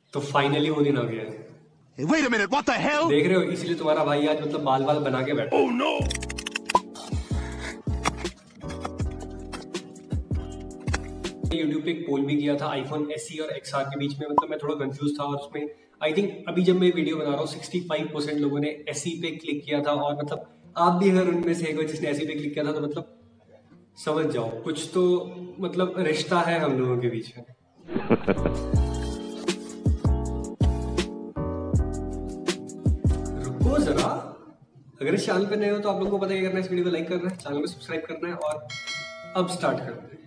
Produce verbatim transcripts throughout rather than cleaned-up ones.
तो फाइनली वो दिन आ गया है। Wait a minute, what the hell? देख रहे हो, इसलिए तुम्हारा भाई आज मतलब बाल बाल बना के बैठा। Oh no! यूट्यूब पे एक पोल भी किया था आईफोन एसई और एक्सआर के बीच में, मतलब मैं थोड़ा कंफ्यूज था और उसमें आई थिंक अभी जब मैं वीडियो बना रहा हूँ सिक्सटी फाइव परसेंट लोगों ने एसई पे क्लिक किया था। और मतलब आप भी अगर उनमें से एक हो जिसने एसई पे क्लिक किया था तो मतलब समझ जाओ कुछ तो मतलब रिश्ता है हम लोगों के बीच में। रुको जरा, अगर इस चैनल पे नए हो तो आप लोगों को पता है क्या करना है, इस वीडियो को लाइक करना है, चैनल को सब्सक्राइब करना है और अब स्टार्ट करते हैं।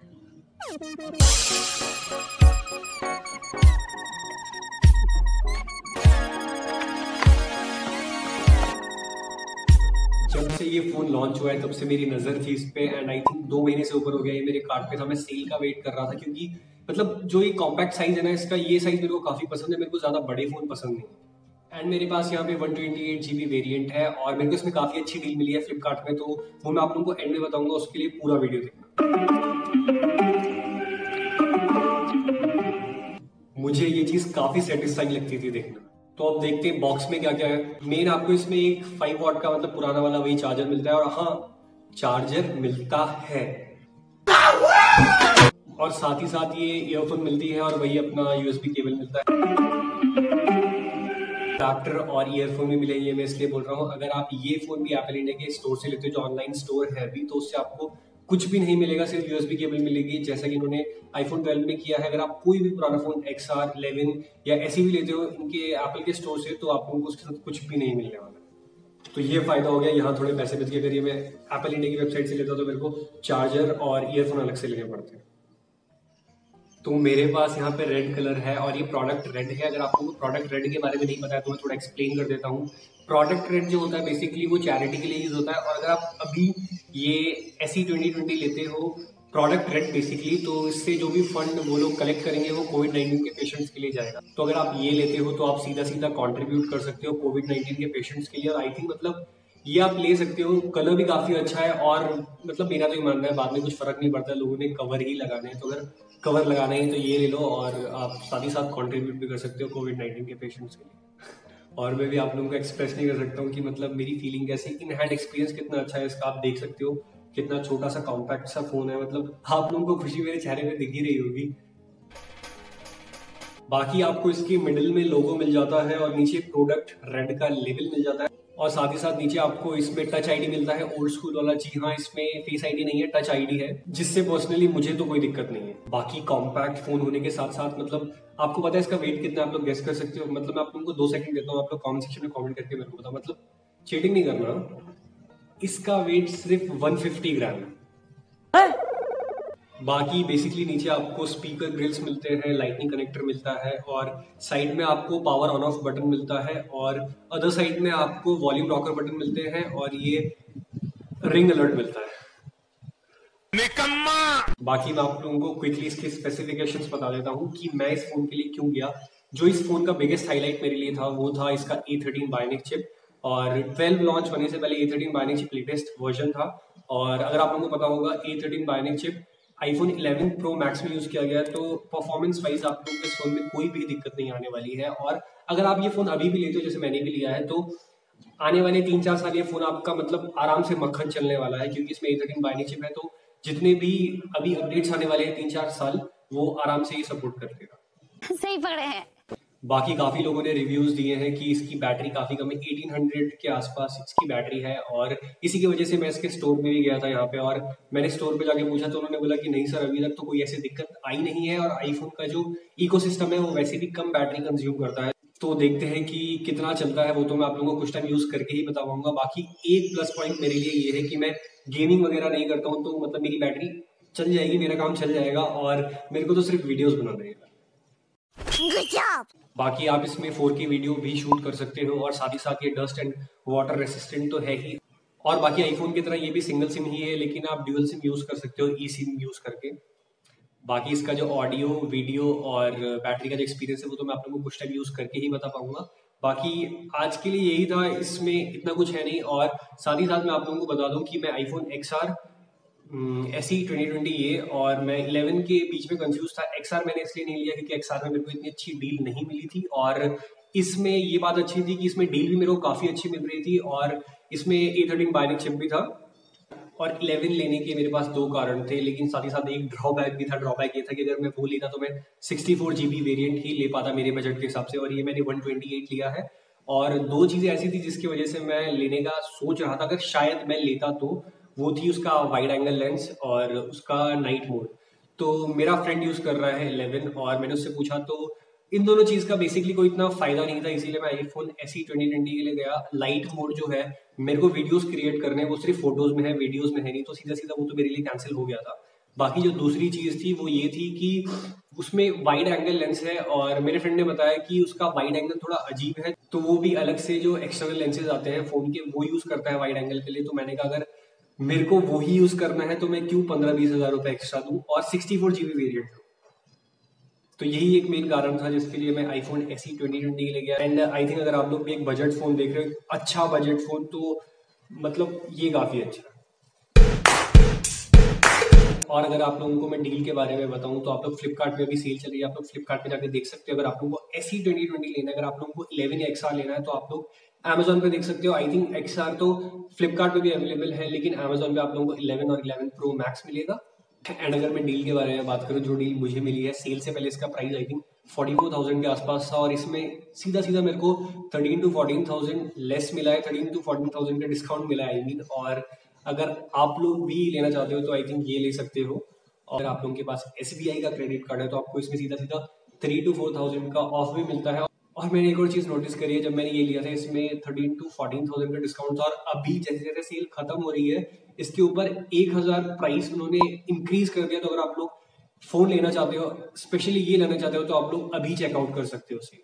जब से ये फोन लॉन्च हुआ है तब से मेरी नजर थी इस पे एंड आई थिंक दो महीने से ऊपर हो गया ये मेरे कार्ट पे था। मैं सेल का वेट कर रहा था क्योंकि मतलब जो ये कॉम्पैक्ट साइज है ना इसका, ये साइज मेरे को काफी पसंद है। मेरे को ज्यादा बड़े फोन पसंद नहीं एंड मेरे पास यहाँ पे one twenty eight GB variant है और मेरे को इसमें काफी अच्छी डील मिली है फ्लिपकार्ट में, तो वो मैं आप लोगों को एंड में बताऊंगा, उसके लिए पूरा वीडियो देखना। मुझे ये चीज काफी सेटिस्फाइंग लगती थी देखना। तो अब देखते हैं बॉक्स में क्या क्या है। मेन आपको इसमें एक फाइव वॉट का मतलब पुराना वाला वही चार्जर मिलता है और हाँ चार्जर मिलता है और साथ ही साथ ये ईयरफोन मिलती है और वही अपना यूएसबी केबल मिलता है। अडैप्टर और ईयरफोन भी मिलेंगे, मैं इसलिए बोल रहा हूँ अगर आप ये फोन भी एप्पल इंडिया के स्टोर से लेते हो जो ऑनलाइन स्टोर है अभी, तो उससे आपको कुछ भी नहीं मिलेगा, सिर्फ यूएसबी केबल मिलेगी जैसा कि इन्होंने आईफोन ट्वेल्व में किया है। अगर आप कोई भी पुराना फोन एक्सआर इलेवन या ऐसे भी लेते हो इनके एप्पल के स्टोर से तो आपको उसके साथ कुछ भी नहीं मिलने वाला। तो ये फायदा हो गया, यहाँ थोड़े पैसे बच गए। अगर ये मैं एप्पल इंडिया की वेबसाइट से लेता तो मेरे को चार्जर और ईयरफोन अलग से लेने पड़ते। तो मेरे पास यहाँ पे रेड कलर है और ये प्रोडक्ट रेड है। अगर आपको प्रोडक्ट रेड के बारे में नहीं पता है तो मैं थोड़ा एक्सप्लेन कर देता हूँ। प्रोडक्ट रेड जो होता है बेसिकली वो चैरिटी के लिए यूज होता है और अगर आप अभी ये एसई ट्वेंटी ट्वेंटी लेते हो प्रोडक्ट रेड बेसिकली, तो इससे जो भी फंड वो लोग कलेक्ट करेंगे वो कोविड नाइन्टीन के पेशेंट्स के लिए जाएगा। तो अगर आप ये लेते हो तो आप सीधा सीधा कंट्रीब्यूट कर सकते हो कोविड नाइन्टीन के पेशेंट्स के लिए और आई थिंक मतलब ये आप ले सकते हो। कलर भी काफी अच्छा है और मतलब मेरा तो ये मानना है बाद में कुछ फर्क नहीं पड़ता, लोगों ने कवर ही लगाने हैं तो अगर कवर लगाना है तो ये ले लो और आप साथ ही साथ कंट्रीब्यूट भी कर सकते हो कोविड नाइन्टीन के पेशेंट्स के लिए। और मैं भी आप लोगों को एक्सप्रेस नहीं कर सकता हूँ कि मतलब मेरी फीलिंग कैसी, इन हैंड एक्सपीरियंस कितना अच्छा है इसका। आप देख सकते हो कितना छोटा सा कॉम्पैक्ट सा फोन है, मतलब आप लोगों को खुशी मेरे चेहरे पे दिख ही रही होगी। बाकी आपको इसकी मिडिल में लोगो मिल जाता है और नीचे प्रोडक्ट रेड का लेबल मिल जाता है और साथ ही साथ नीचे आपको इसमें टच आईडी मिलता है, ओल्ड स्कूल वाला। जी हाँ, इसमें फेस आईडी नहीं है, टच आईडी है, जिससे पर्सनली मुझे तो कोई दिक्कत नहीं है। बाकी कॉम्पैक्ट फोन होने के साथ साथ मतलब आपको पता है इसका वेट कितना, आप लोग गेस कर सकते हो। मतलब मैं आप लोगों को दो सेकंड देता हूँ, आप लोग कमेंट सेक्शन में कमेंट करके मेरे को बताओ, मतलब चीटिंग नहीं करना। इसका वेट सिर्फ वन फिफ्टी ग्राम है। बाकी बेसिकली नीचे आपको स्पीकर ग्रिल्स मिलते हैं, लाइटनिंग कनेक्टर मिलता है और साइड में आपको पावर ऑन ऑफ बटन मिलता है और अदर साइड में आपको वॉल्यूम रॉकर बटन मिलते हैं और ये रिंग अलर्ट मिलता है। निकम्मा। बाकी मैं आप लोगों को क्विकली इसके स्पेसिफिकेशंस बता देता हूँ कि मैं इस फोन के लिए क्यों गया। जो इस फोन का बिगेस्ट हाईलाइट मेरे लिए था वो था इसका ए थर्टीन बायोनिक चिप और ट्वेल्व लॉन्च होने से पहले A thirteen bionic chip latest version था। और अगर आप लोगों को पता होगा A thirteen bionic chip iPhone eleven pro max में यूज किया गया है, तो परफॉर्मेंस वाइज आप लोगों के इस फोन में कोई भी दिक्कत नहीं आने वाली है। और अगर आप ये फोन अभी भी लेते हो जैसे मैंने भी लिया है तो आने वाले तीन चार साल ये फोन आपका मतलब आराम से मक्खन चलने वाला है क्योंकि इसमें ए थर्टीन बायोनिक चिप है। तो जितने भी अभी अपडेट्स आने वाले हैं तीन चार साल वो आराम से ही सपोर्ट कर देगा। सही पकड़े हैं। बाकी काफी लोगों ने रिव्यूज दिए हैं कि इसकी बैटरी काफी कम है, अठारह सौ के आसपास इसकी बैटरी है और इसी की वजह से मैं इसके स्टोर में भी गया था यहाँ पे और मैंने स्टोर पे जाके पूछा तो उन्होंने बोला कि नहीं सर अभी तक तो कोई ऐसी दिक्कत आई नहीं है और आईफोन का जो इकोसिस्टम है वो वैसे भी कम बैटरी कंज्यूम करता है। तो देखते हैं कि कितना चलता है, वो तो मैं आप लोगों को कुछ टाइम यूज करके ही बता पाऊंगा। बाकी एक प्लस पॉइंट मेरे लिए ये है कि मैं गेमिंग वगैरह नहीं करता हूँ तो मतलब मेरी बैटरी चल जाएगी, मेरा काम चल जाएगा और मेरे को तो सिर्फ वीडियोस बनाना है। बाकी आप इसमें फोर के वीडियो भी शूट कर सकते हो और साथ ही साथ ये डस्ट एंड वाटर रेसिस्टेंट तो है ही। और बाकी आईफोन की तरह ये भी सिंगल सिम ही है लेकिन आप ड्यूअल सिम यूज कर सकते हो ई सिम यूज करके। बाकी इसका जो ऑडियो वीडियो और बैटरी का जो एक्सपीरियंस है वो तो मैं आप लोगों को कुछ टाइम यूज करके ही बता पाऊंगा। बाकी आज के लिए यही था, इसमें इतना कुछ है नहीं। और साथ ही साथ मैं आप लोगों को बता दूं कि मैं iPhone XR SE twenty twenty ये, और मैं इलेवन के बीच में कंफ्यूज था। एक्सआर मैंने इसलिए नहीं लिया क्योंकि एक्सआर में मेरे को इतनी अच्छी डील नहीं मिली थी, और इसमें ये बात अच्छी थी कि इसमें डील भी मेरे को काफ़ी अच्छी मिल रही थी, और इसमें ए थर्टीन बायोनिक चिप भी था। और इलेवन लेने के मेरे पास दो कारण थे, लेकिन साथ ही साथ एक ड्रॉबैक भी था। ड्रॉबैक ये था कि अगर मैं वो लेता तो मैं sixty four G B variant ही ले पाता मेरे बजट के हिसाब से, और ये मैंने वन ट्वेंटी एट लिया है। और दो चीज़ें ऐसी थी जिसकी वजह से मैं लेने का सोच रहा था, अगर शायद मैं लेता तो वो थी उसका वाइड एंगल लेंस और उसका नाइट मोड। तो मेरा फ्रेंड यूज़ कर रहा है इलेवन, और मैंने उससे पूछा तो इन दोनों चीज़ का बेसिकली कोई इतना फायदा नहीं था, इसीलिए मैं आईफोन एसी ट्वेंटी ट्वेंटी के लिए गया। लाइट मोड जो है मेरे को वीडियोस क्रिएट करने, वो सिर्फ फोटोज में है, वीडियोस में है नहीं, तो सीधा सीधा वो तो मेरे लिए कैंसिल हो गया था। बाकी जो दूसरी चीज़ थी वो ये थी कि उसमें वाइड एंगल लेंस है, और मेरे फ्रेंड ने बताया कि उसका वाइड एंगल थोड़ा अजीब है, तो वो भी अलग से जो एक्सटर्नल लेंसेज आते हैं फ़ोन के वो यूज़ करता है वाइड एंगल के लिए। तो मैंने कहा अगर मेरे को वही यूज़ करना है तो मैं क्यों पंद्रह बीस हज़ार रुपये एक्स्ट्रा दूँ और sixty four G B variant लूँ। तो यही एक मेन कारण था जिसके लिए मैं आईफोन एसी ट्वेंटी ट्वेंटी के लिए गया। एंड आई थिंक अगर आप लोग भी एक बजट फ़ोन देख रहे हो, अच्छा बजट फ़ोन, तो मतलब ये काफ़ी अच्छा है। और अगर आप लोगों को मैं डील के बारे में बताऊं तो आप लोग फ्लिपकार्ट में भी सेल चल रही है, आप लोग फ्लिपकार्ट पे जाके देख सकते हो। अगर आप लोगों को एसी ट्वेंटी ट्वेंटी लेना है, अगर आप लोगों को इलेवन या एक्सआर लेना है तो आप लोग अमेजोन पे देख सकते हो। आई थिंक एक्सआर तो फ्लिपकार्ट पे भी अवेलेबल है, लेकिन अमेजोन पे आप लोगों को इलेवन और इलेवन प्रो मैक्स मिलेगा। एंड अगर मैं डील के बारे में बात करूँ, जो डील मुझे मिली है सेल से पहले, इसका price I think forty four thousand के आसपास था, और इसमें सीधा सीधा मेरे को thirteen to fourteen thousand less मिला है, थर्टीन टू फोर्टीन थाउजेंड का डिस्काउंट मिला है आई मीन। और अगर आप लोग भी लेना चाहते हो तो आई थिंक ये ले सकते हो। और आप लोगों के पास एसबीआई का क्रेडिट कार्ड है तो आपको इसमें सीधा सीधा थ्री टू फोर थाउजेंड का ऑफ भी मिलता है। और मैंने एक और चीज़ नोटिस करी है, जब मैंने ये लिया था इसमें थर्टीन टू फोर्टीन थाउजेंड का डिस्काउंट था, और अभी जैसे जैसे सेल खत्म हो रही है इसके ऊपर एक हज़ार प्राइस उन्होंने इंक्रीज कर दिया। तो अगर आप लोग फ़ोन लेना चाहते हो, स्पेशली ये लेना चाहते हो, तो आप लोग अभी चेकआउट कर सकते हो उसे।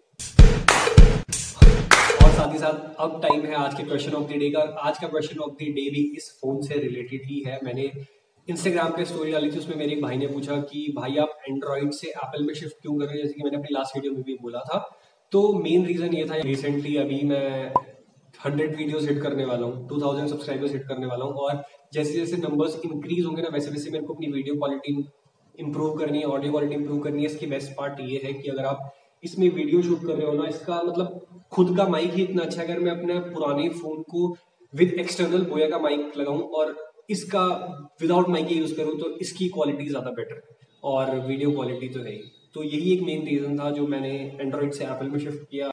और साथ ही साथ अब टाइम है आज के क्वेश्चन ऑफ द डे का। आज का क्वेश्चन ऑफ द डे भी इस फोन से रिलेटेड ही है। मैंने इंस्टाग्राम पे स्टोरी डाली थी, उसमें मेरे एक भाई ने पूछा कि भाई आप एंड्रॉइड से एप्पल में शिफ्ट क्यों कर रहे हैं, जैसे कि मैंने अपनी लास्ट वीडियो में भी बोला था। तो मेन रीज़न ये था, रिसेंटली अभी मैं हंड्रेड वीडियोस हिट करने वाला हूँ, टू थाउजेंड सब्सक्राइबर्स हिट करने वाला हूँ, और जैसे जैसे नंबर्स इंक्रीज होंगे ना, वैसे वैसे मेरे को अपनी वीडियो क्वालिटी इंप्रूव करनी है, ऑडियो क्वालिटी इंप्रूव करनी है। इसकी बेस्ट पार्ट ये है कि अगर आप इसमें वीडियो शूट कर रहे हो ना, इसका मतलब खुद का माइक ही इतना अच्छा है। अगर मैं अपने पुराने फ़ोन को विद एक्सटर्नल बोया का माइक लगाऊं और इसका विदाउट माइक यूज़ करूँ तो इसकी क्वालिटी ज़्यादा बेटर है, और वीडियो क्वालिटी तो है ही। तो यही एक मेन रीज़न था जो मैंने एंड्रॉइड से एप्पल में शिफ्ट किया।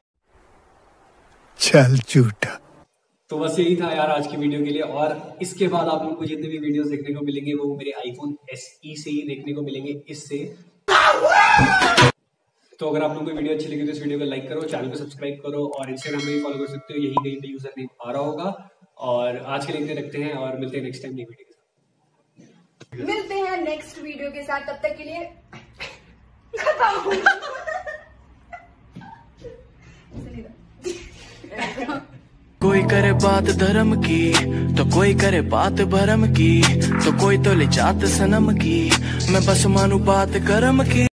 चल झूठा। तो बस यही था यार आज की वीडियो के लिए, और इसके बाद आप लोगों को जितने भी वीडियोस देखने को मिलेंगे वो मेरे आईफोन एसई से ही देखने को मिलेंगे, इससे। तो अगर आप लोगों को वीडियो अच्छी लगी तो इस वीडियो को लाइक करो, चैनल को सब्सक्राइब करो, और इंस्टाग्राम में भी फॉलो कर सकते हो, यही कहीं पे यूजर नेम आ रहा होगा। और आज के लिए इतने रखते हैं, और मिलते हैं नेक्स्ट टाइम नई वीडियो के साथ। मिलते हैं नेक्स्ट वीडियो के साथ, तब तक के लिए खत्म। कोई करे बात धर्म की तो कोई करे बात भरम की, तो कोई तो ले जात सनम की, मैं बस मानू बात कर्म की।